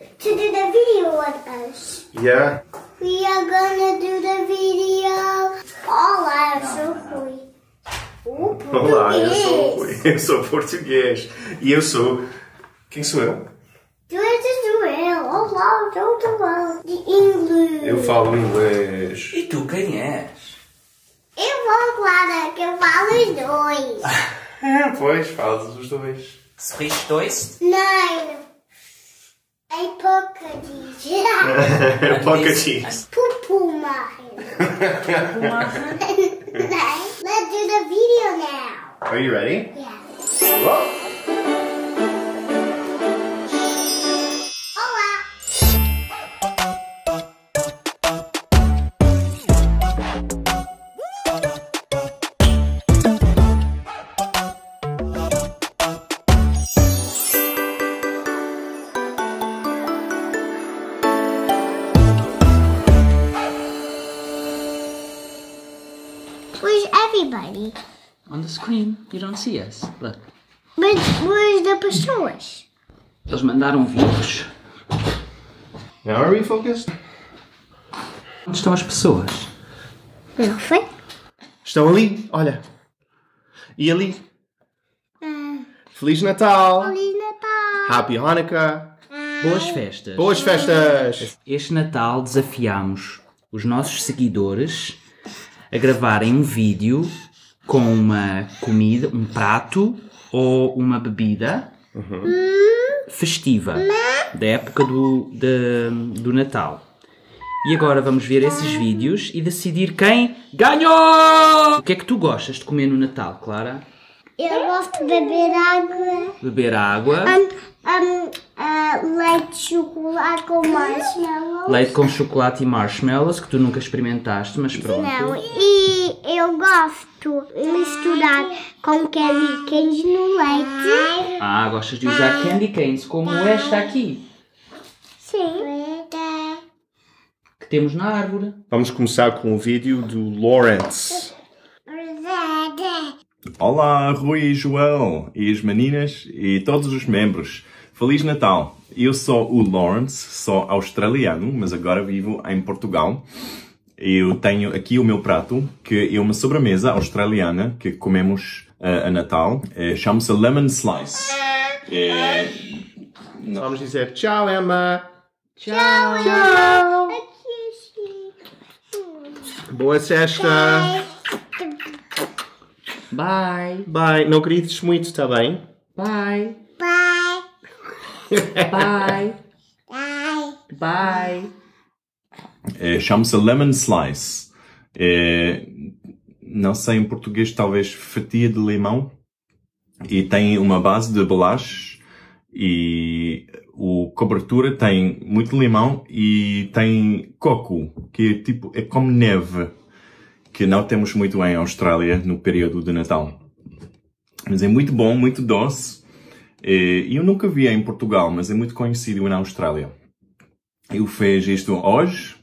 to do the video with us. Yeah. We are gonna do the video. Olá, eu sou o Rui. Olá, eu sou o Rui. Eu sou português. E eu sou... Quem sou eu? Tu és o Joel. Olá, eu sou o Joel. De inglês. Eu falo inglês. E tu quem és? Eu vou, Clara, que eu falo os dois. Pois, falas os dois. Sprichst dois? Nein. Ein Portugies. Portuguese. Pupu machen. Nein. Let's do the video now. Are you ready? Yeah. Whoa. Where's everybody? On the screen, you don't see us. Look. But where's the pessoas? Eles mandaram vídeos. Now are we focused? Onde estão as pessoas? Não foi? Estão ali, olha. E ali. Feliz Natal. Feliz Natal. Happy Hanukkah. Boas festas. Boas festas. Este Natal desafiámos os nossos seguidores a gravarem um vídeo com uma comida, um prato ou uma bebida festiva da época do Natal. E agora vamos ver esses vídeos e decidir quem ganhou! O que é que tu gostas de comer no Natal, Clara? Eu gosto de beber água. Beber água. Leite de chocolate com marshmallows. Leite com chocolate e marshmallows, que tu nunca experimentaste, mas pronto. Não, e eu gosto de misturar com candy canes no leite. Ah, gostas de usar candy canes, como esta aqui, Sim. que temos na árvore. Vamos começar com o vídeo do Lawrence. Olá, Rui e Joel, e as meninas e todos os membros. Feliz Natal! Eu sou o Lawrence, sou australiano, mas agora vivo em Portugal. Eu tenho aqui o meu prato, que é uma sobremesa australiana que comemos a Natal. Chama-se Lemon Slice. Vamos dizer tchau, Emma. Tchau! Tchau. Boa festa. Bye! Bye. Não grites muito, tá bem? Bye! Bye. Bye! Bye. Bye! Chama-se Lemon Slice. Não sei em português, talvez fatia de limão. E tem uma base de bolacha. E a cobertura tem muito limão e tem coco, que é como neve, que não temos muito em Austrália no período de Natal. Mas é muito bom, muito doce. Eu nunca vi em Portugal, mas é muito conhecido na Austrália. Eu fiz isto hoje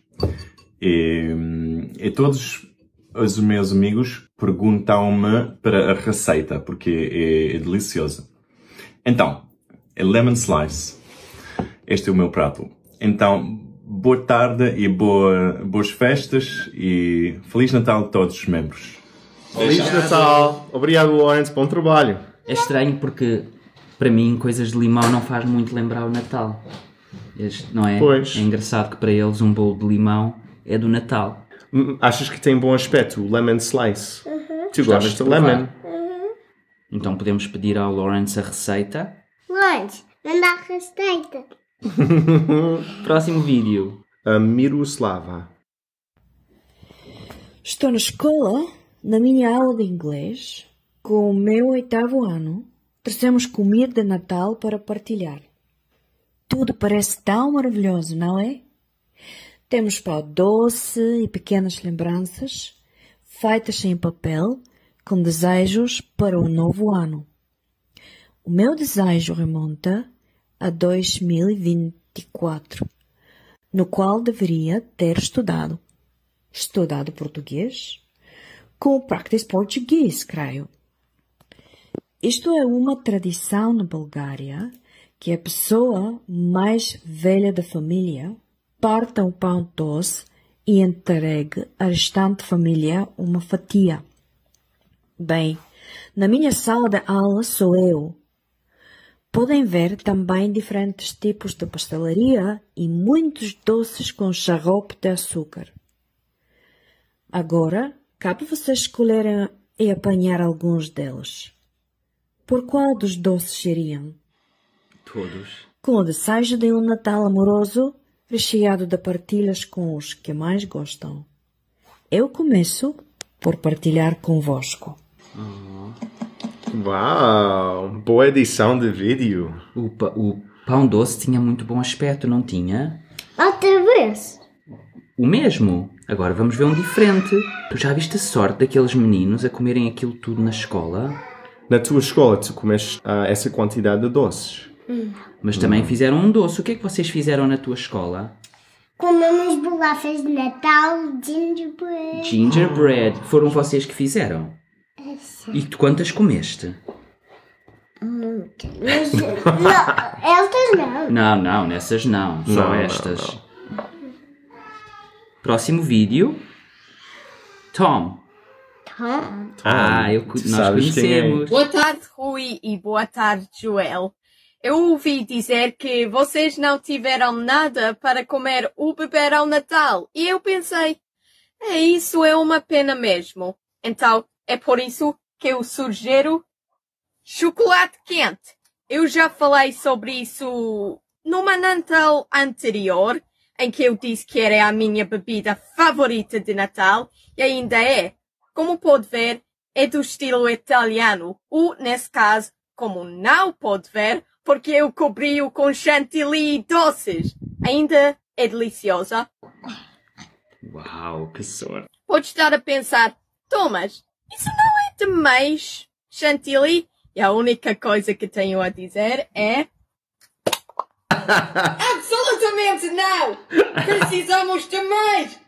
e todos os meus amigos perguntam-me para a receita, porque é deliciosa. Então, é Lemon Slice. Este é o meu prato. Então, boa tarde e boas festas e Feliz Natal a todos os membros. Feliz Natal. Obrigado, Lawrence. Bom trabalho. É estranho porque, para mim, coisas de limão não faz muito lembrar o Natal. Não é? Pois. É engraçado que para eles um bolo de limão é do Natal. Achas que tem bom aspecto, o Lemon Slice? Tu gostas de provar? lemon? Então podemos pedir ao Lawrence a receita. Lunch. Não dá receita. Próximo vídeo. A Miroslava. Estou na escola, na minha aula de inglês, com o meu 8º ano. Trouxemos comida de Natal para partilhar. Tudo parece tão maravilhoso, não é? Temos pão doce e pequenas lembranças, feitas em papel, com desejos para o novo ano. O meu desejo remonta a 2024, no qual deveria ter estudado português com o Practice Portuguese, creio. Isto é uma tradição na Bulgária que a pessoa mais velha da família parta o pão doce e entregue à restante família uma fatia. Bem, na minha sala de aula sou eu. Podem ver também diferentes tipos de pastelaria e muitos doces com xarope de açúcar. Agora, cabe vocês escolherem e apanhar alguns deles. Por qual dos doces iriam? Todos. Com o desejo de um Natal amoroso, recheado de partilhas com os que mais gostam. Eu começo por partilhar convosco. Uau! Boa edição de vídeo. O pão doce tinha muito bom aspecto, não tinha? Outra vez. O mesmo. Agora vamos ver um diferente. Tu já viste a sorte daqueles meninos a comerem aquilo tudo na escola? Na tua escola tu comes essa quantidade de doces? Mas também fizeram um doce. O que é que vocês fizeram na tua escola? Comemos bolachas de Natal, gingerbread. Gingerbread. Foram vocês que fizeram? E tu quantas comeste? Muitas. Mas não, estas não. Não, nessas não. Só Não, estas. não. Próximo vídeo. Tom. Nós sabes quem é? conhecemos. Boa tarde, Rui, e boa tarde, Joel. Eu ouvi dizer que vocês não tiveram nada para comer ou beber ao Natal. E eu pensei, isso é uma pena mesmo. Então, é por isso que eu sugiro chocolate quente. Eu já falei sobre isso numa Natal anterior, em que eu disse que era a minha bebida favorita de Natal, e ainda é. Como pode ver, é do estilo italiano, ou, nesse caso, como não pode ver, porque eu cobri-o com chantilly e doces. Ainda é deliciosa. Uau, que sorte. Pode estar a pensar, Thomas, isso não é demais chantilly? E a única coisa que tenho a dizer é... Absolutamente não! Precisamos de mais!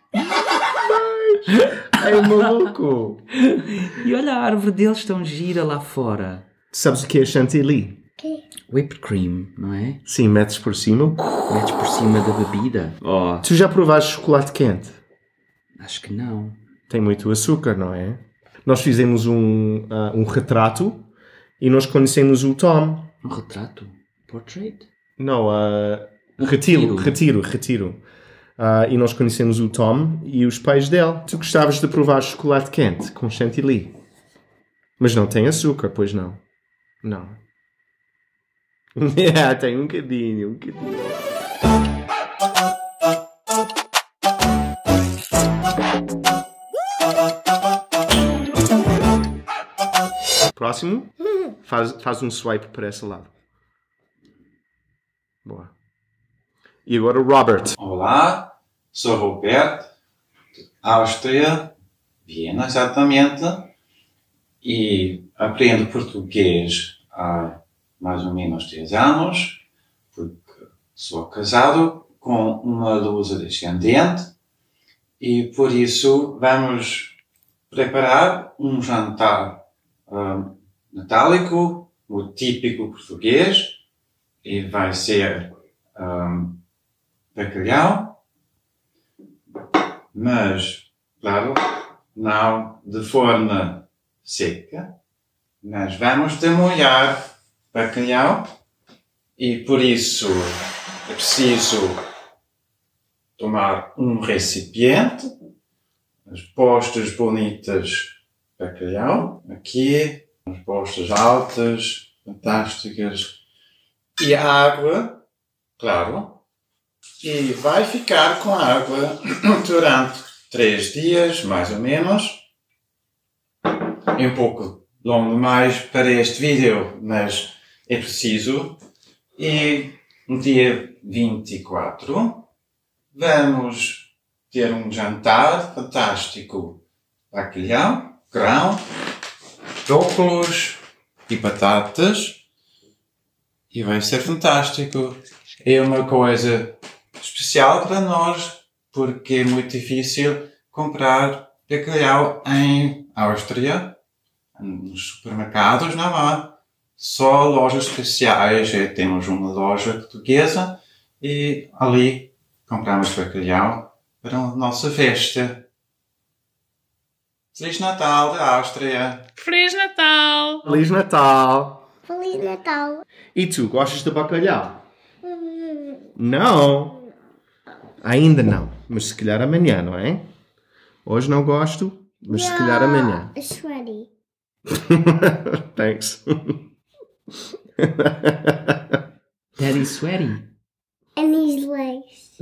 É um maluco! E olha, a árvore deles tão gira lá fora. Sabes o que é chantilly? Whipped cream, não é? Sim, metes por cima. Metes por cima da bebida. Oh, Tu já provaste chocolate quente? acho que não. Tem muito açúcar, não é? Nós fizemos um retrato e nós conhecemos o Tom. Um retrato? Portrait? Não, retiro. retiro. E nós conhecemos o Tom e os pais dele. Tu gostavas de provar chocolate quente com chantilly. Mas não tem açúcar, pois não? Não. Tem um bocadinho. Próximo. Faz um swipe para esse lado. Boa. E agora o Robert. Olá, sou Roberto, de Áustria, Viena, exatamente, e aprendo português há mais ou menos 10 anos, porque sou casado com uma lusa descendente e por isso vamos preparar um jantar natálico, o típico português, e vai ser bacalhau, mas, claro, não de forma seca, mas vamos demolhar bacalhau e por isso é preciso tomar um recipiente, as postas bonitas de bacalhau, aqui, as postas altas, fantásticas, e a água, claro, e vai ficar com a água durante 3 dias, mais ou menos. É um pouco longo demais para este vídeo, mas é preciso. E no dia 24 vamos ter um jantar fantástico. Bacalhau, grão, brócolos e batatas. E vai ser fantástico. É uma coisa especial para nós, porque é muito difícil comprar bacalhau em Áustria. Nos supermercados não há. Só lojas especiais. Temos uma loja portuguesa e ali compramos bacalhau para a nossa festa. Feliz Natal da Áustria! Feliz Natal! Feliz Natal! Feliz Natal. E tu, gostas de bacalhau? Não! Ainda não, mas se calhar amanhã, não é? Hoje não gosto, mas se calhar amanhã. It's ready. Thanks. Daddy sweaty. And his legs.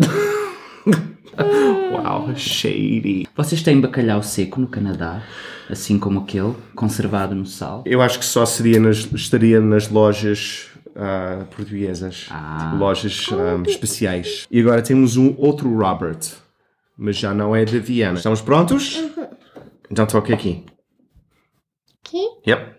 Wow, shady. Vocês têm bacalhau seco no Canadá? Assim como aquele, conservado no sal? Eu acho que só estaria nas lojas portuguesas. Lojas especiais. E agora temos outro Robert. Mas já não é de Viena. Estamos prontos? Então toque aqui. Aqui? Yep.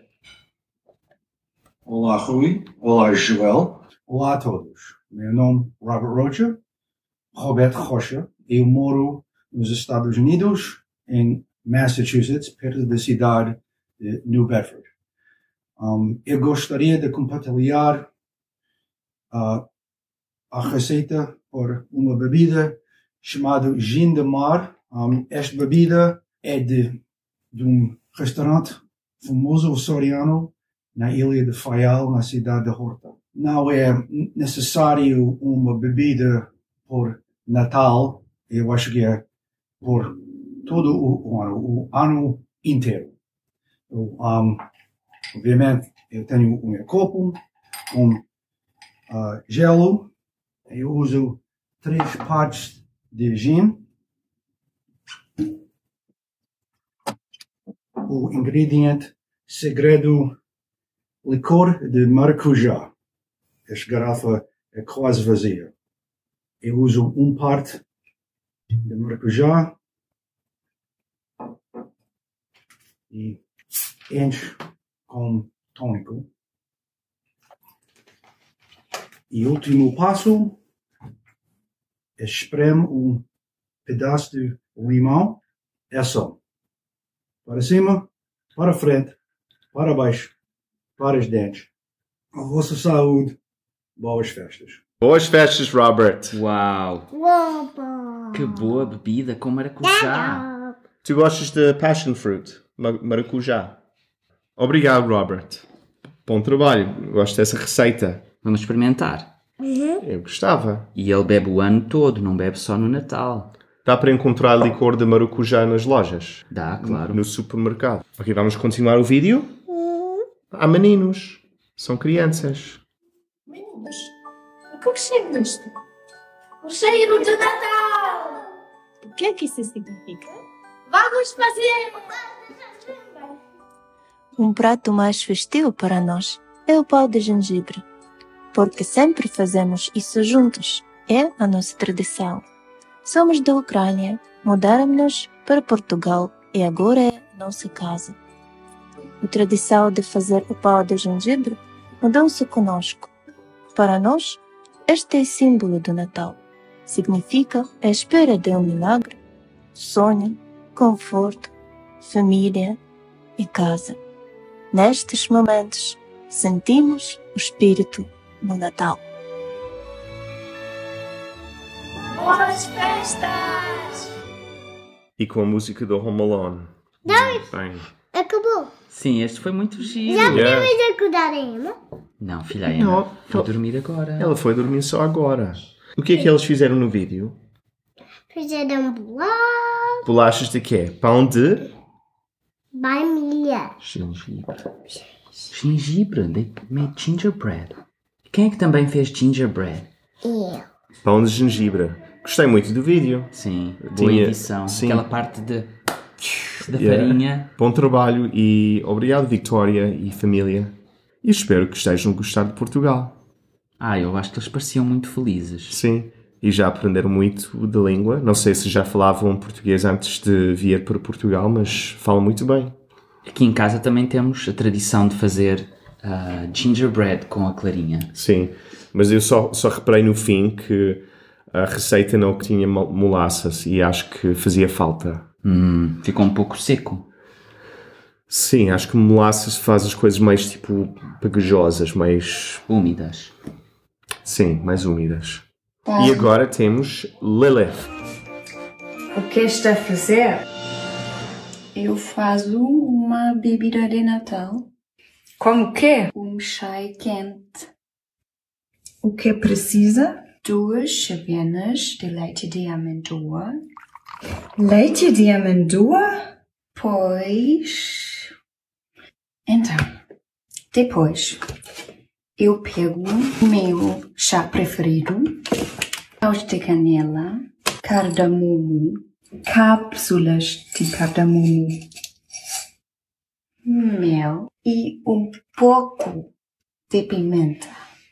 Olá, Rui. Olá, Joel. Olá a todos. Meu nome é Roberto Rocha. Eu moro nos Estados Unidos, em Massachusetts, perto da cidade de New Bedford. Eu gostaria de compartilhar a receita por uma bebida chamada gin de mar. Esta bebida é de um restaurante famoso açoriano na ilha de Faial, na cidade de Horta. Não é necessário uma bebida por Natal, eu acho que é por todo o ano inteiro. Obviamente, eu tenho o meu copo com gelo. Eu uso 3 partes de gin. O ingrediente segredo, licor de maracujá. Esta garrafa é quase vazia. Eu uso 1 parte de maracujá e encho com tônico. E o último passo, espreme um pedaço de limão. É só. Para cima, para frente, para baixo, para os dentes. A vossa saúde. Boas festas. Boas festas, Robert. Uau! Opa. Que boa bebida com maracujá. Tu gostas de passion fruit? Maracujá? Obrigado, Robert. Bom trabalho. Gosto dessa receita. Vamos experimentar. Eu gostava. E ele bebe o ano todo, não bebe só no Natal. Dá para encontrar licor de maracujá nas lojas? Dá, claro. No supermercado. Ok, vamos continuar o vídeo? Há meninos. São crianças. Meninos, o que cheiro disto? O cheiro de Natal! O que é que isso significa? Vamos fazer! Um prato mais festivo para nós é o pão de gengibre, porque sempre fazemos isso juntos. É a nossa tradição. Somos da Ucrânia, mudaram-nos para Portugal e agora é nossa casa. A tradição de fazer o pão de gengibre mudou-se conosco. Para nós, este é símbolo do Natal. Significa a espera de um milagre, sonho, conforto, família e casa. Nestes momentos, sentimos o espírito do Natal. Boas festas! E com a música do Home Alone. Bem. Acabou. Sim, este foi muito giro. Já podemos acordar a Emma? Não, filha, a Emma foi dormir agora. Ela foi dormir só agora. O que é que eles fizeram no vídeo? Fizeram bolacha. Bolachas de quê? Pão de... baunilha. Gengibre. Gengibre. They made gingerbread. Quem é que também fez gingerbread? Eu. Pão de gengibre. Gostei muito do vídeo. Sim, boa edição. Sim. Aquela parte da farinha. Bom trabalho e obrigado, Victoria e família. E espero que estejam a gostar de Portugal. Eu acho que eles pareciam muito felizes. Sim, e já aprenderam muito de língua. Não sei se já falavam português antes de vir para Portugal, mas falam muito bem. Aqui em casa também temos a tradição de fazer gingerbread com a clarinha. Sim, mas eu só reparei no fim que a receita não tinha molaças e acho que fazia falta. Ficou um pouco seco. Sim, acho que molasses faz as coisas mais, tipo, pegajosas, mais... Úmidas. Sim, mais úmidas. E agora temos Lilith. O que está a fazer? Eu faço uma bebida de Natal. Como que? Chá quente. O que precisa? 2 chavenas de leite de amêndoa. Leite de amêndoa? Pois... Então, depois, eu pego o meu chá preferido, paus de canela, cardamomo, cápsulas de cardamomo, mel e um pouco de pimenta.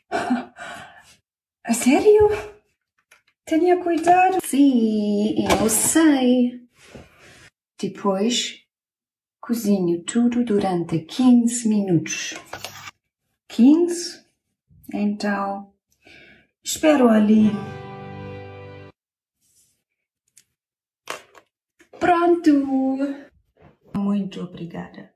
A sério? Tenha cuidado. Sim, eu sei. Depois, cozinho tudo durante 15 minutos. 15? Então, Espero ali. pronto! Muito obrigada.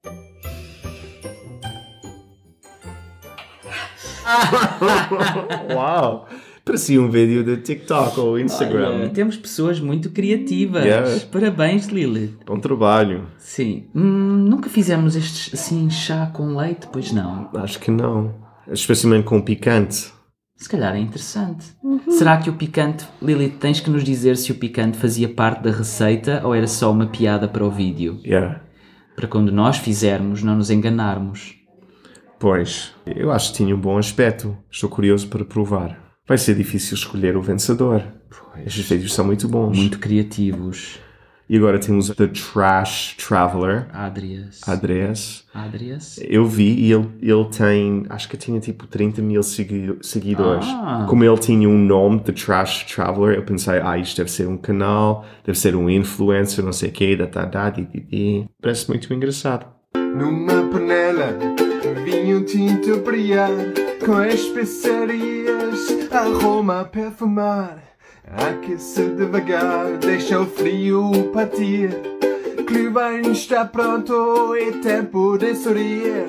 Uau! Parecia um vídeo de TikTok ou Instagram. Olha, temos pessoas muito criativas. Yeah. Parabéns, Lilith. Bom trabalho. Sim. Nunca fizemos estes assim chá com leite, pois não? Acho que não. Especialmente com picante. Se calhar é interessante. Será que o picante... Lilith, tens que nos dizer se o picante fazia parte da receita ou era só uma piada para o vídeo. Yeah. Para quando nós fizermos, não nos enganarmos. Pois, eu acho que tinha um bom aspecto. Estou curioso para provar. Vai ser difícil escolher o vencedor. Estes vídeos são muito bons. Muito criativos. E agora temos The Trash Traveler. Adrias. Eu vi e ele tem... Acho que tinha tipo 30 mil seguidores. Ah. Como ele tinha um nome, The Trash Traveler, eu pensei, isto deve ser um canal, deve ser um influencer, não sei o quê, Parece muito engraçado. Numa panela, vinho tinto a brilhar, com especiarias, aroma a perfumar. Aquecer devagar, deixa o frio partir, que o banho está pronto e tempo de sorrir.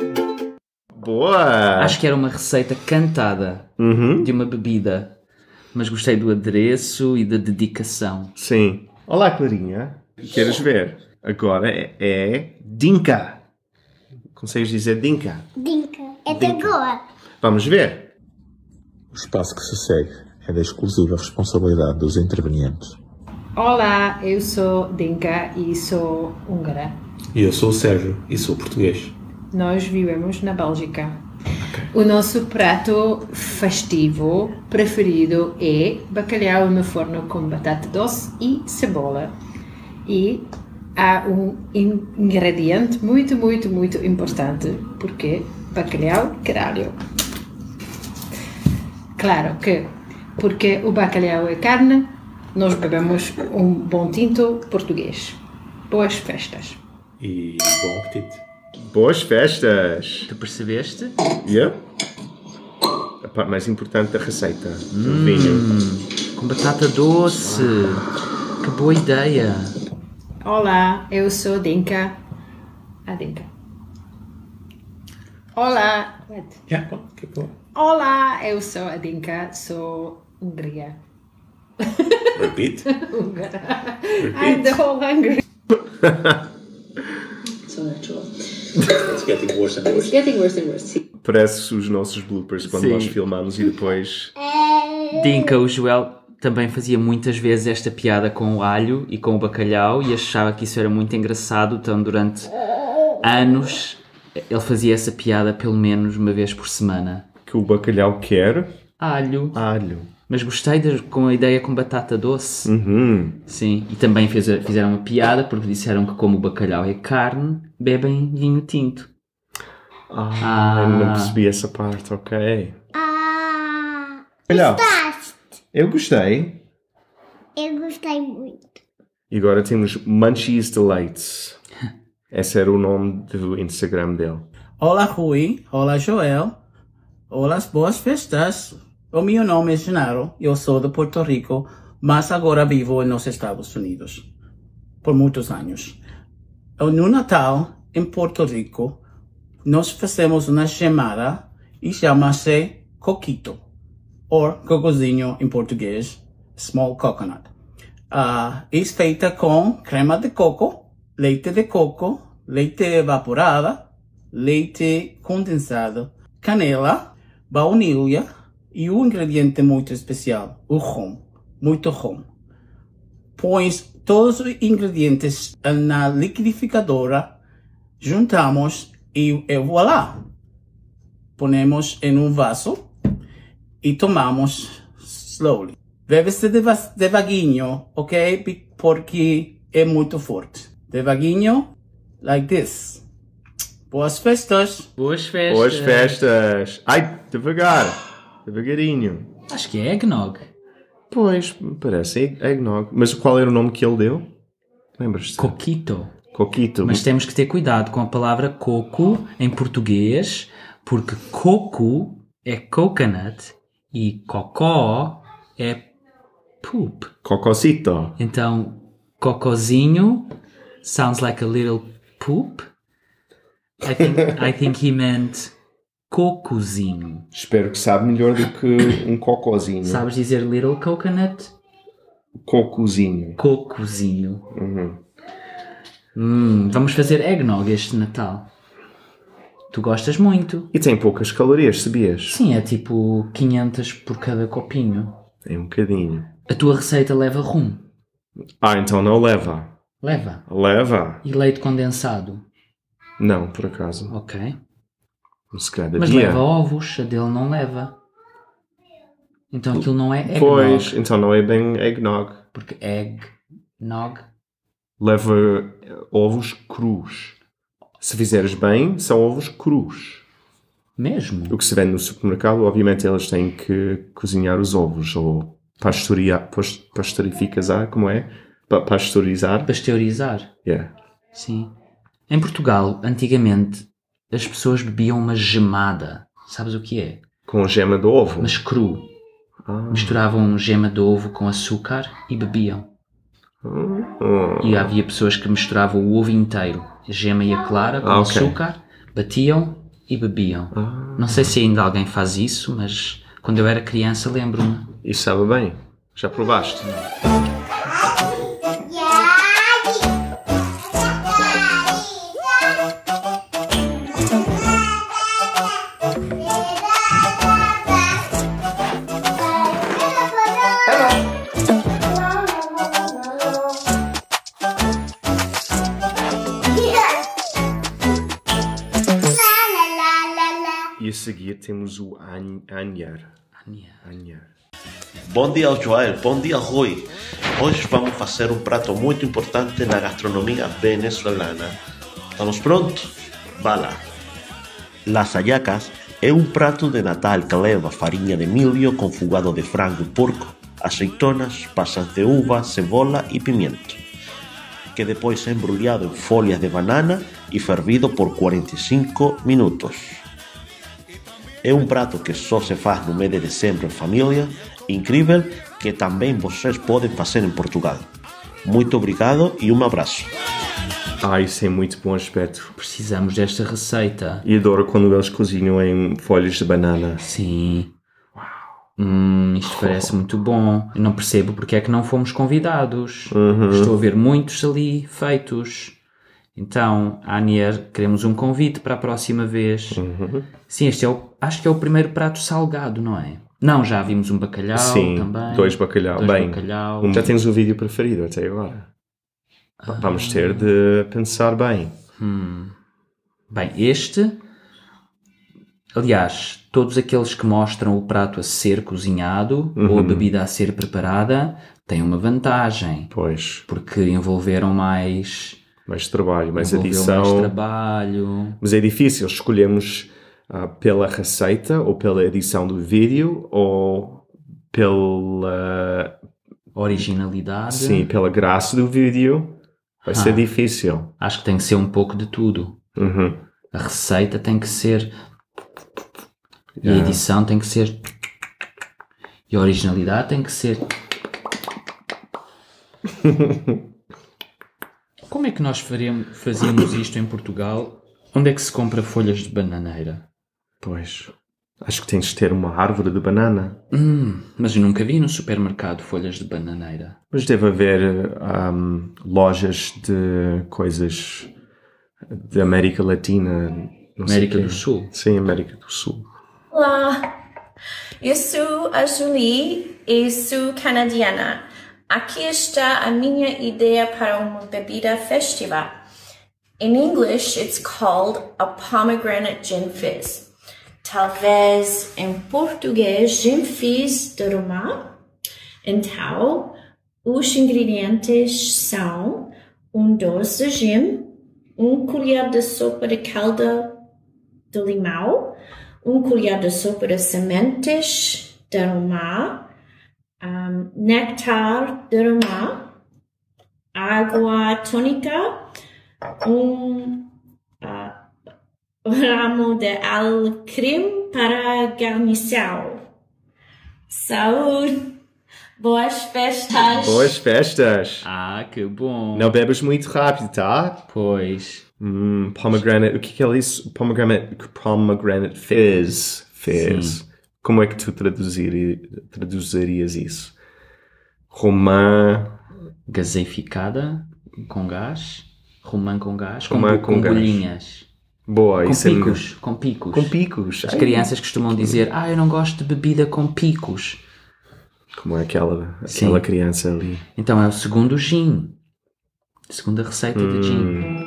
Boa! Acho que era uma receita cantada de uma bebida. Mas gostei do adereço e da dedicação. Sim. Olá, Clarinha. Queres ver? Agora é Dinka. Consegues dizer Dinka? Dinka. É de agora. Vamos ver. O espaço que se segue é da exclusiva responsabilidade dos intervenientes. Olá, eu sou Dinka e sou húngara. E eu sou o Sérgio e sou português. Nós vivemos na Bélgica. Okay. O nosso prato festivo preferido é bacalhau no forno com batata doce e cebola. E há um ingrediente muito importante, porque bacalhau, caralho. Claro que, porque o bacalhau é carne, nós bebemos um bom tinto português. Boas festas. E bom apetite. Boas festas. Tu percebeste? Yeah. A parte mais importante da receita. O vinho. Com batata doce. Que boa ideia. Olá, eu sou Dinka. A Dinka. Olá. Yeah, que bom. Olá, eu sou a Dinka, sou Hungria. Repeat. Húngara. I'm the whole Hungary. So natural. It's getting worse and worse. It's getting worse and worse. Parece os nossos bloopers quando nós filmamos e depois... Dinka, o Joel também fazia muitas vezes esta piada com o alho e com o bacalhau e achava que isso era muito engraçado, então durante anos ele fazia essa piada pelo menos uma vez por semana. Que o bacalhau quer? Alho. Mas gostei com a ideia com batata doce. Sim, e também fizeram uma piada porque disseram que como o bacalhau é carne, bebem vinho tinto. Não percebi essa parte, ok. Gostaste? Eu gostei. Eu gostei muito. E agora temos Munchies Delights. Esse era o nome do Instagram dele. Olá, Rui. Olá, Joel. Olá, boas festas. O meu nome é Genaro. Eu sou de Porto Rico, mas agora vivo nos Estados Unidos. Por muitos anos. No Natal, em Porto Rico, nós fazemos uma chamada e chama-se coquito, ou cocozinho em português, small coconut. É feita com crema de coco, leite evaporado, leite condensado, canela, baunilha e um ingrediente muito especial, o rum, muito rum. Pões todos os ingredientes na liquidificadora, juntamos e voilà! Ponemos em um vaso e tomamos slowly. Bebe-se devagarinho, ok? Porque é muito forte. Devagarinho, like this. Boas festas! Boas festas! Boas festas! Ai, devagarinho. Acho que é eggnog. Pois, parece eggnog. Mas qual era o nome que ele deu? Lembras-te? Coquito. Coquito. Mas temos que ter cuidado com a palavra coco em português, porque coco é coconut e cocó é poop. Cocosito. Então, cocozinho sounds like a little poop. I think he meant cocozinho. Espero que sabe melhor do que um cocozinho. Sabes dizer little coconut? Cocozinho. Cocozinho. Uhum. Vamos fazer eggnog este Natal. Tu gostas muito. E tem poucas calorias, sabias? Sim, é tipo 500 por cada copinho. É um bocadinho. A tua receita leva rum. Então não leva. Leva. Leva. E leite condensado. Não, por acaso. Ok. Se calhar Mas devia. leva ovos, a dele não leva. Então aquilo não é eggnog. Pois, então não é bem eggnog. Porque eggnog leva ovos crus. Se fizeres bem, são ovos crus. Mesmo? O que se vende no supermercado, obviamente eles têm que cozinhar os ovos ou pasteurizar, como é? Pasteurizar. Pasteurizar. Yeah. Sim. Em Portugal, antigamente, as pessoas bebiam uma gemada. Sabes o que é? Com gema de ovo? Mas cru. Misturavam gema de ovo com açúcar e bebiam. E havia pessoas que misturavam o ovo inteiro, a gema e a clara, com açúcar, batiam e bebiam. Não sei se ainda alguém faz isso, mas quando eu era criança lembro-me. E sabe bem? Já provaste? E a seguir temos o Anhar. Bom dia, Joel. Bom dia, Rui. Hoje vamos fazer um prato muito importante na gastronomia venezuelana. Estamos prontos? Vá lá. Las hallacas é um prato de Natal que leva farinha de milho com fugado de frango e porco, azeitonas, passas de uva, cebola e pimento, que depois é embrulhado em folhas de banana e fervido por 45 minutos. É um prato que só se faz no mês de dezembro em família, incrível, que também vocês podem fazer em Portugal. Muito obrigado e um abraço. Isso é muito bom aspecto. Precisamos desta receita. E adoro quando eles cozinham em folhas de banana. Sim. Isto parece muito bom. Eu não percebo porque é que não fomos convidados. Estou a ver muitos ali feitos. Então, Anier, queremos um convite para a próxima vez. Sim, este acho que é o primeiro prato salgado, não é? Não, já vimos um bacalhau também. 2 bacalhau. Já tens o vídeo preferido até agora. Vamos ter de pensar bem. Bem, aliás, todos aqueles que mostram o prato a ser cozinhado ou a bebida a ser preparada têm uma vantagem. Pois. Porque envolveram mais trabalho, mais edição. Mas é difícil. Escolhemos pela receita ou pela edição do vídeo ou pela originalidade. Sim, pela graça do vídeo. Vai ser difícil. Acho que tem que ser um pouco de tudo. A receita tem que ser... E a edição tem que ser... E a originalidade tem que ser... Como é que nós fazíamos isto em Portugal? Onde é que se compra folhas de bananeira? Pois, acho que tens de ter uma árvore de banana. Mas eu nunca vi no supermercado folhas de bananeira. Mas deve haver lojas de coisas da América Latina. Não sei América quê. do Sul? Sim, América do Sul. Olá, eu sou a Julie e sou canadiana. Aqui está a minha ideia para uma bebida festiva. In English, it's called a pomegranate gin fizz. Talvez em português, gin fizz de Roma. Então, os ingredientes são doce de gin, colher de sopa de calda de limão, colher de sopa de sementes de romã, néctar de romã, água tônica, ramo de alecrim para garnição. Saúde! Boas festas! Boas festas! Ah, que bom! Não bebas muito rápido, tá? Pois. Pomegranate, o que é isso? Pomegranate fizz. Sim. Como é que tu traduzirias isso? Romã... Gaseificada, com gás. Romã com gás. Romã com gás. bolhinhas. Boa, com isso picos, com picos. Com picos. As crianças costumam dizer, eu não gosto de bebida com picos. Como é aquela criança ali. Então é o segundo gin. A segunda receita de gin.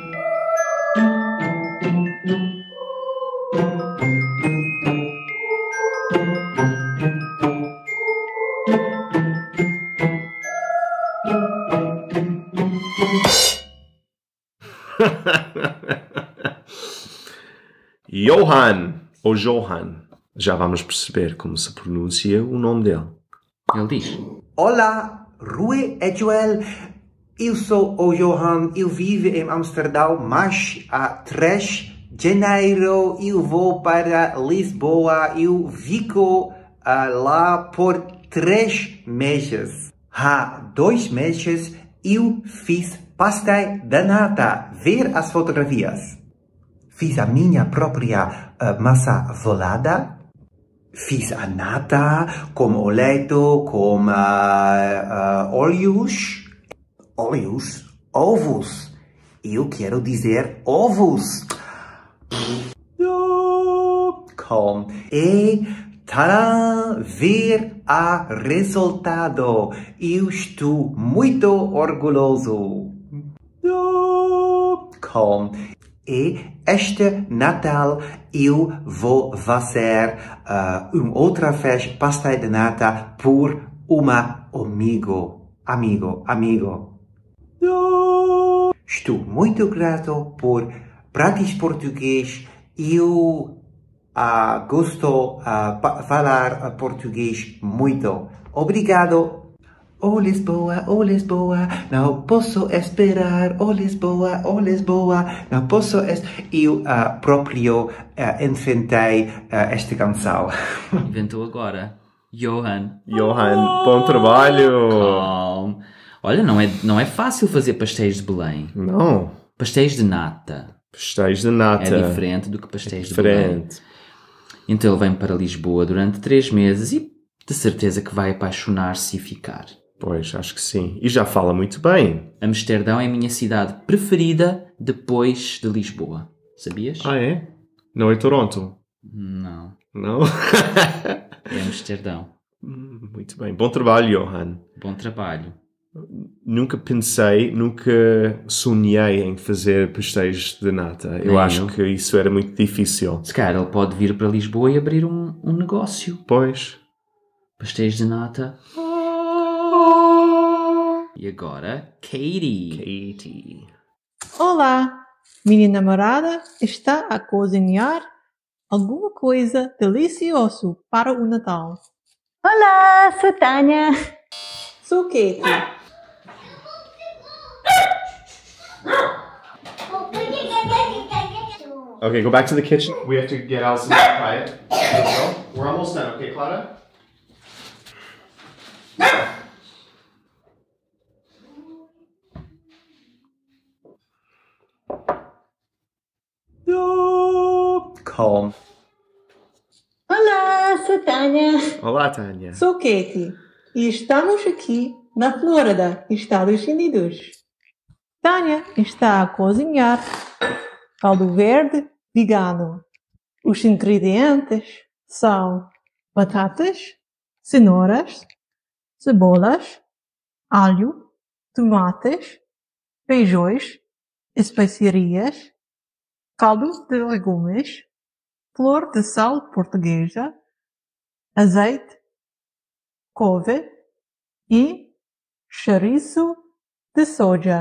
Johan, ou Johan. Já vamos perceber como se pronuncia o nome dele. Ele diz: Olá, Rui e Joel. Eu sou o Johan, eu vivo em Amsterdão, mas a 3 de janeiro eu vou para Lisboa. Eu fico lá por 3 meses. Há 2 meses eu fiz pastel de nata. Ver as fotografias. Fiz a minha própria massa volada. Fiz a nata com o leite, com ovos. Eu quero dizer ovos. E para ver o resultado, eu estou muito orgulhoso. E este Natal eu vou fazer outra vez pastel de nata por amigo. Estou muito grato por Practice Português. Eu gosto de falar português muito. Obrigado. Oh Lisboa, não posso esperar. Oh Lisboa, não posso Eu próprio inventei esta canção. Inventou agora. Johan, bom trabalho. Calma. Olha, não é fácil fazer pastéis de Belém. Não. Pastéis de nata. Pastéis de nata. É diferente do que pastéis de Belém. Então ele vem para Lisboa durante 3 meses e de certeza que vai apaixonar-se e ficar. Pois, acho que sim. E já fala muito bem. Amsterdão é a minha cidade preferida depois de Lisboa. Sabias? Ah, é? Não é Toronto? Não. Não? É Amsterdão. Muito bem. Bom trabalho, Johan. Bom trabalho. Nunca sonhei em fazer pastéis de nata. Eu acho que isso era muito difícil. Se calhar ele pode vir para Lisboa e abrir um negócio. Pois. Pastéis de nata. E agora, Katie. Olá, minha namorada está a cozinhar alguma coisa deliciosa para o Natal. Olá, sou Tânia. Sou Katie. Okay, go back to the kitchen. We have to get Allison quiet. We're almost done, okay, Clara? calm. Olá, sou Tânia. Olá, Tânia. Sou Katie e estamos aqui na Flórida, Estados Unidos. Tânia está a cozinhar caldo verde vegano. Os ingredientes são batatas, cenouras, cebolas, alho, tomates, feijões, especiarias, caldo de legumes, flor de sal portuguesa, azeite, couve e chouriço de soja.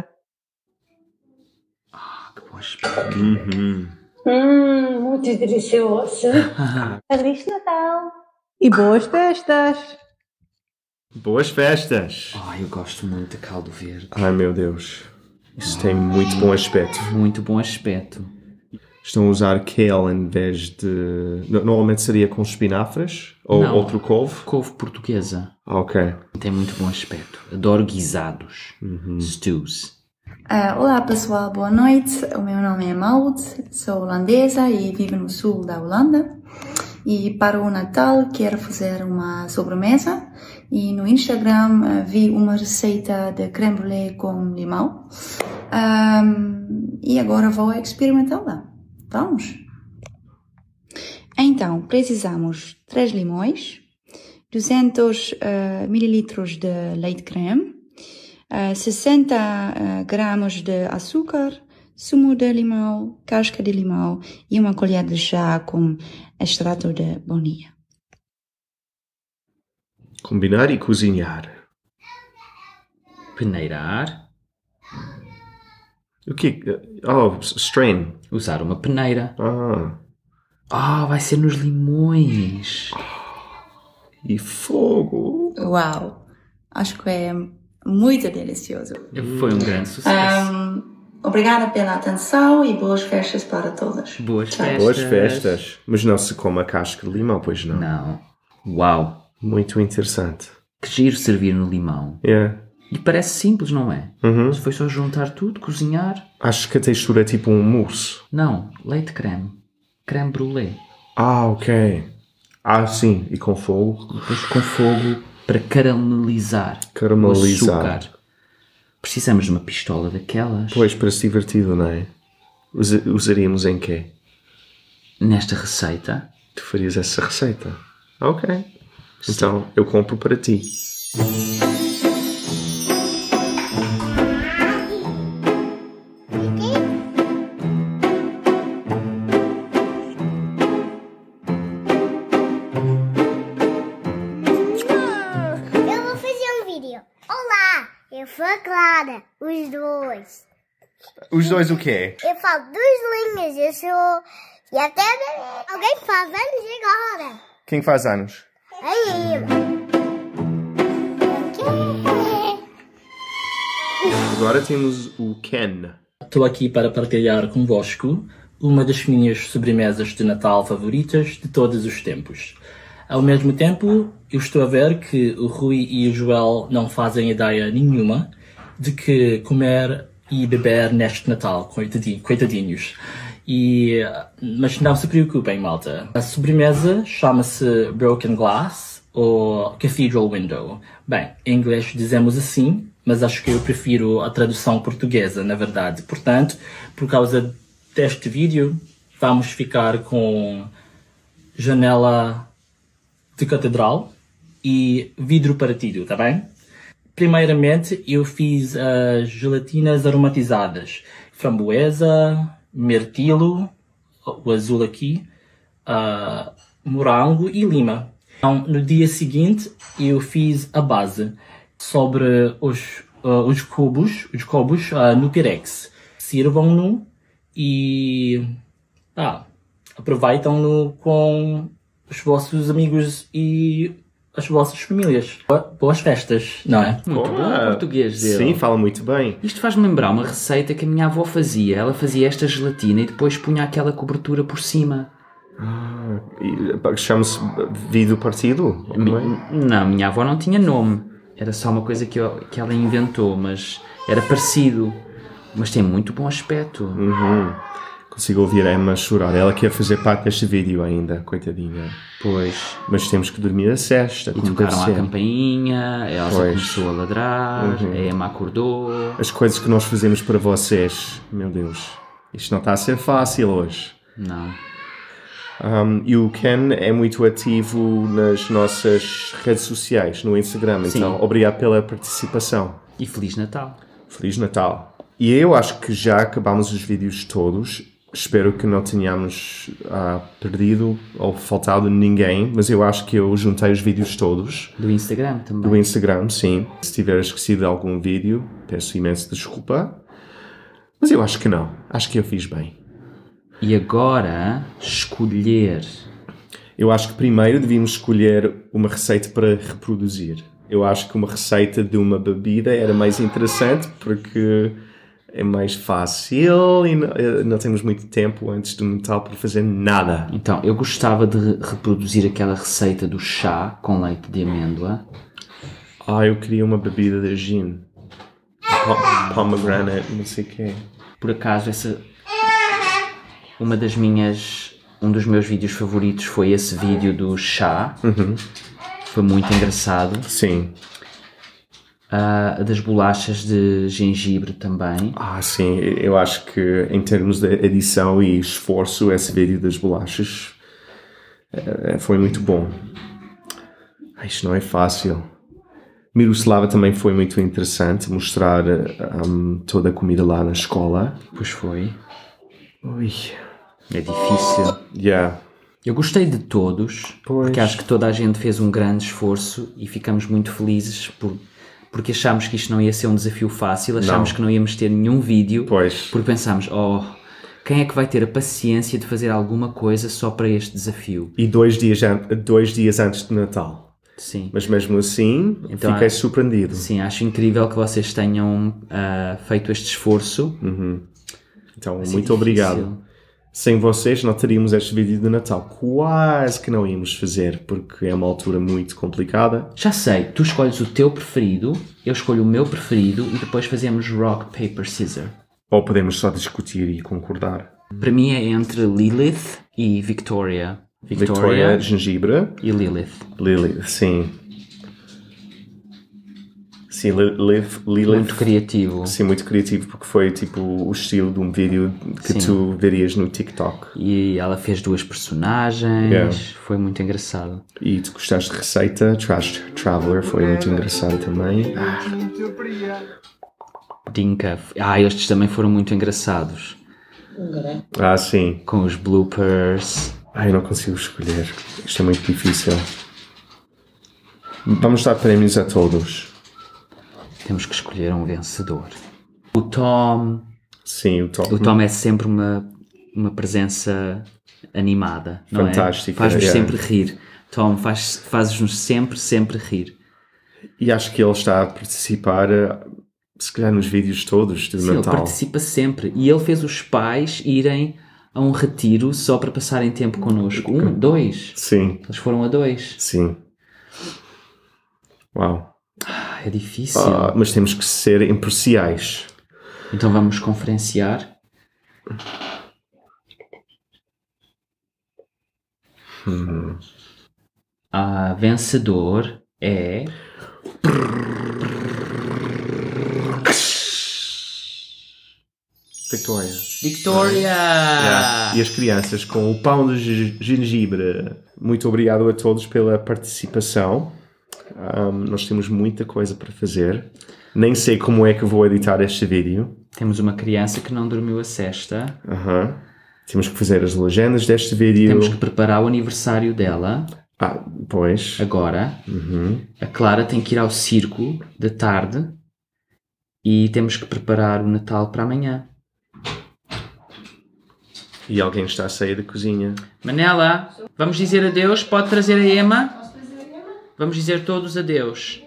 Que bom aspecto. Muito delicioso. Feliz Natal. E boas festas. Boas festas. Eu gosto muito de caldo verde. Ai, meu Deus. Isso tem muito bom aspecto. Muito bom aspecto. Estão a usar kale em vez de... Normalmente seria com espinafres? Ou Não, outro couve? Couve portuguesa. Ok. Tem muito bom aspecto. Adoro guisados. Stews. Olá pessoal, boa noite. O meu nome é Maud, sou holandesa e vivo no sul da Holanda. E para o Natal quero fazer uma sobremesa. E no Instagram vi uma receita de crème brûlée com limão. E agora vou experimentá-la. Vamos! Então, precisamos 3 limões, 200 ml de leite creme, 60 gramas de açúcar, sumo de limão, casca de limão e uma colher de chá com extrato de baunilha. Combinar e cozinhar. Peneirar. O quê? Oh, strain. Usar uma peneira. Vai ser nos limões. E fogo. Uau! Acho que é muito delicioso. Foi um grande sucesso. Obrigada pela atenção e boas festas para todos. Boas festas. Boas festas. Mas não se come a casca de limão, pois não? Não. Uau! Muito interessante. Que giro servir no limão. E parece simples, não é? Mas foi só juntar tudo, cozinhar. Acho que a textura é tipo um mousse. Não, leite creme. Creme brûlée. Ok. Sim. E com fogo? Depois com fogo para caramelizar. O açúcar. Precisamos de uma pistola daquelas. Pois, para se divertido, não é? Usaríamos em quê? Nesta receita. Tu farias essa receita? Ok. Então, eu compro para ti. Clara, os dois. Os dois o quê? Eu falo 2 linhas, eu sou... E até alguém faz anos agora. Quem faz anos? Agora temos o Ken. Estou aqui para partilhar convosco uma das minhas sobremesas de Natal favoritas de todos os tempos. Ao mesmo tempo, eu estou a ver que o Rui e o Joel não fazem ideia nenhuma de que comer e beber neste Natal, coitadinhos. Mas não se preocupem, malta. A sobremesa chama-se Broken Glass ou Cathedral Window. Bem, em inglês dizemos assim, mas acho que eu prefiro a tradução portuguesa, na verdade. Portanto, por causa deste vídeo, vamos ficar com janela de catedral e vidro partido, tá bem? Primeiramente, eu fiz as gelatinas aromatizadas. Framboesa, mirtilo, o azul aqui, morango e lima. Então, no dia seguinte, eu fiz a base sobre os cubos no Pirex. Sirvam-no e aproveitam-no com os vossos amigos e as vossas famílias. Boas festas, não é? Muito bom o português dele. Sim, fala muito bem. Isto faz-me lembrar uma receita que a minha avó fazia. Ela fazia esta gelatina e depois punha aquela cobertura por cima. Chama-se vidro partido? Não, minha avó não tinha nome. Era só uma coisa que ela inventou, mas era parecido. Mas tem muito bom aspecto. Consigo ouvir a Emma chorar. Ela quer fazer parte deste vídeo ainda, coitadinha. Pois. Mas temos que dormir a sesta. E tocaram a campainha, a Elsa começou a ladrar, a Emma acordou. As coisas que nós fazemos para vocês, meu Deus. Isto não está a ser fácil hoje. Não. E o Ken é muito ativo nas nossas redes sociais, no Instagram. Sim. Então, obrigado pela participação. E Feliz Natal. Feliz Natal. E eu acho que já acabamos os vídeos todos. Espero que não tenhamos perdido ou faltado ninguém, mas eu acho que eu juntei os vídeos todos. Do Instagram também. Do Instagram, sim. Se tiver esquecido de algum vídeo, peço imensa desculpa. Mas eu acho que não. Acho que eu fiz bem. E agora, escolher. Eu acho que primeiro devíamos escolher uma receita para reproduzir. Eu acho que uma receita de uma bebida era mais interessante porque é mais fácil e não temos muito tempo antes do Natal para fazer nada. Então, eu gostava de reproduzir aquela receita do chá com leite de amêndoa. Eu queria uma bebida de gin. Pomegranate, não sei o quê. Por acaso, um dos meus vídeos favoritos foi esse vídeo do chá. Foi muito engraçado. Sim. Das bolachas de gengibre também. Sim. Eu acho que em termos de edição e esforço, esse vídeo das bolachas foi muito bom. Isto não é fácil. Miroslava também foi muito interessante mostrar toda a comida lá na escola. Pois foi. Ui. É difícil. Yeah. Eu gostei de todos, porque acho que toda a gente fez um grande esforço e ficamos muito felizes porque achámos que isto não ia ser um desafio fácil, achámos que não íamos ter nenhum vídeo, porque pensámos, quem é que vai ter a paciência de fazer alguma coisa só para este desafio? E 2 dias antes do Natal. Sim. Mas mesmo assim, fiquei surpreendido. Sim, acho incrível que vocês tenham feito este esforço. Então, muito obrigado. Sem vocês não teríamos este vídeo de Natal. Quase que não íamos fazer, porque é uma altura muito complicada. Já sei, tu escolhes o teu preferido, eu escolho o meu preferido e depois fazemos rock, paper, scissor. Ou podemos só discutir e concordar. Para mim é entre Lilith e Victoria. Victoria, gengibre. E Lilith. Lilith, sim. Sim, Lilith. Muito criativo. Sim, muito criativo, porque foi tipo o estilo de um vídeo que tu verias no TikTok. E ela fez 2 personagens, foi muito engraçado. E tu gostaste de receita, Trash Traveler, foi muito engraçado também. Dinka. Estes também foram muito engraçados. Sim. Com os bloopers. Eu não consigo escolher. Isto é muito difícil. Vamos dar prémios a todos. Temos que escolher um vencedor. O Tom... Sim, o Tom. O Tom é sempre uma presença animada, não Fantástica. Faz-nos sempre rir. Tom, faz-nos sempre rir. E acho que ele está a participar, se calhar, nos vídeos todos do Natal. Ele participa sempre. E ele fez os pais irem a um retiro só para passarem tempo connosco. 2. Sim. Eles foram a 2. Sim. Uau. É difícil. Mas temos que ser imparciais. Então vamos conferenciar. A vencedor é... Victoria! E as crianças com o pão de gengibre. Muito obrigado a todos pela participação. Nós temos muita coisa para fazer. Nem sei como é que vou editar este vídeo. Temos uma criança que não dormiu a sesta. Temos que fazer as legendas deste vídeo. Temos que preparar o aniversário dela. Pois. Agora. A Clara tem que ir ao circo de tarde. E temos que preparar o Natal para amanhã. E alguém está a sair da cozinha. Manela, vamos dizer adeus? Pode trazer a Emma? Vamos dizer todos adeus.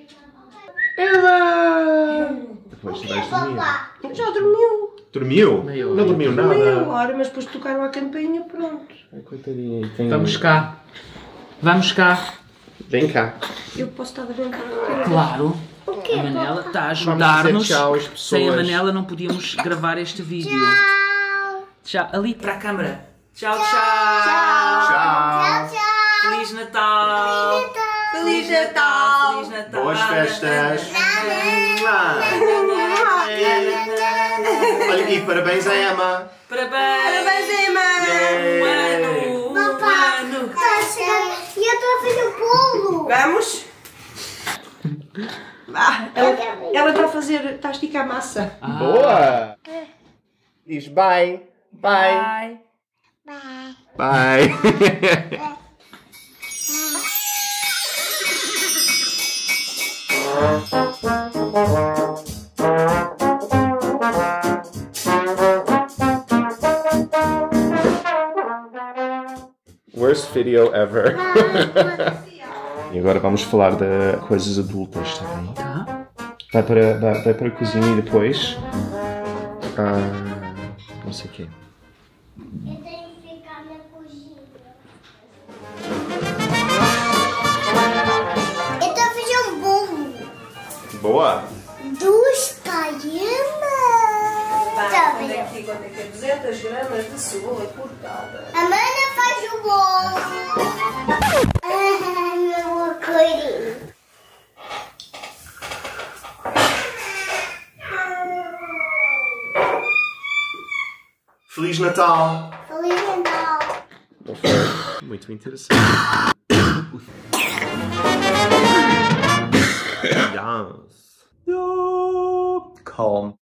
Emma! Depois vais dormir. Já dormiu. Dormiu? Não dormiu nada. Meia hora, mas depois tocaram a campainha, pronto. Coitadinha. Vamos cá. Vamos cá. Vem cá. Eu posso estar a brincar. Claro. Okay, a Manela está a ajudar-nos. Tchau às pessoas. Sem a Manela não podíamos gravar este vídeo. Tchau. Ali para a câmara. Tchau, tchau. Tchau. Feliz Natal. Feliz Natal. Feliz Natal. Boas festas. Olha, e parabéns à Emma. Parabéns, Emma. Um ano. E eu estou a fazer o bolo. Vamos? Ela está a fazer, está a esticar a massa. Boa. Diz bye. Bye. Bye. Worst video ever. E agora vamos falar de coisas adultas, está bem? Vai para a cozinha e depois... não sei o quê. Eu tenho que ficar na cozinha. Eu estou a fazer um bolo. Boa! Dos caianas. Quando é que é 200 gramas de cebola cortada? A Mana faz o bolo. Ai, meu coelhinho. Feliz Natal! Feliz Natal. Não foi muito interessante. Yes. Calm.